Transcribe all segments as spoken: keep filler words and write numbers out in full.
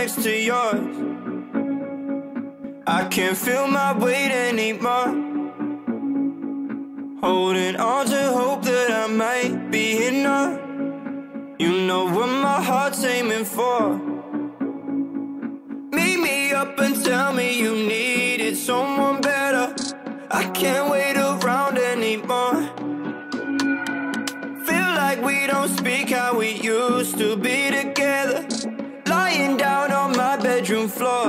next to yours. I can't feel my weight anymore, holding on to hope that I might be enough. You know what my heart's aiming for. Meet me up and tell me you needed someone better. I can't wait around anymore. Feel like we don't speak how we used to be together. Lying down on my bedroom floor.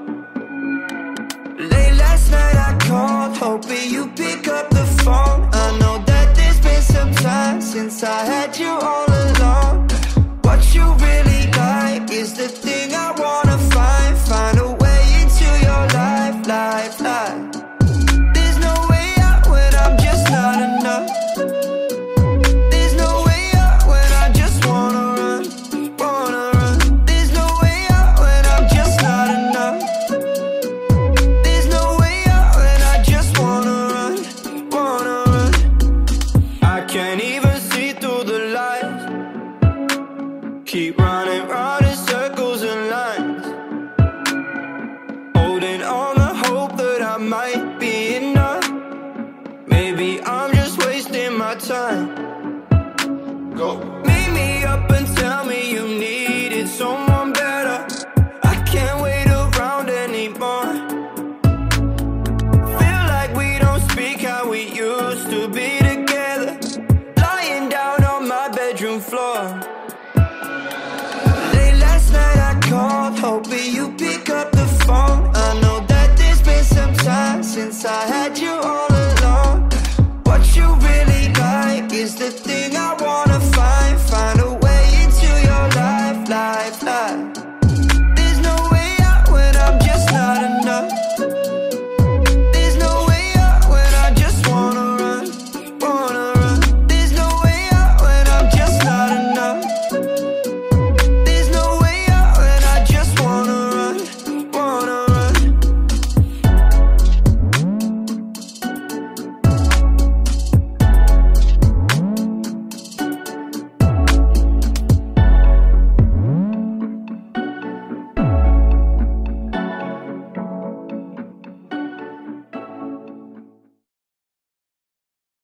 Late last night I called, hoping you pick up the phone. I know that there's been some time since I had you all alone. What you really like is the thing I wanna find. Find a way into your life, life, life. There's no way out when I'm just not enough. There's no way out when I just wanna run, wanna run. There's no way out when I'm just not enough. There's no way out when I just wanna run, wanna run. I can't even see through the lights. Keep running, running.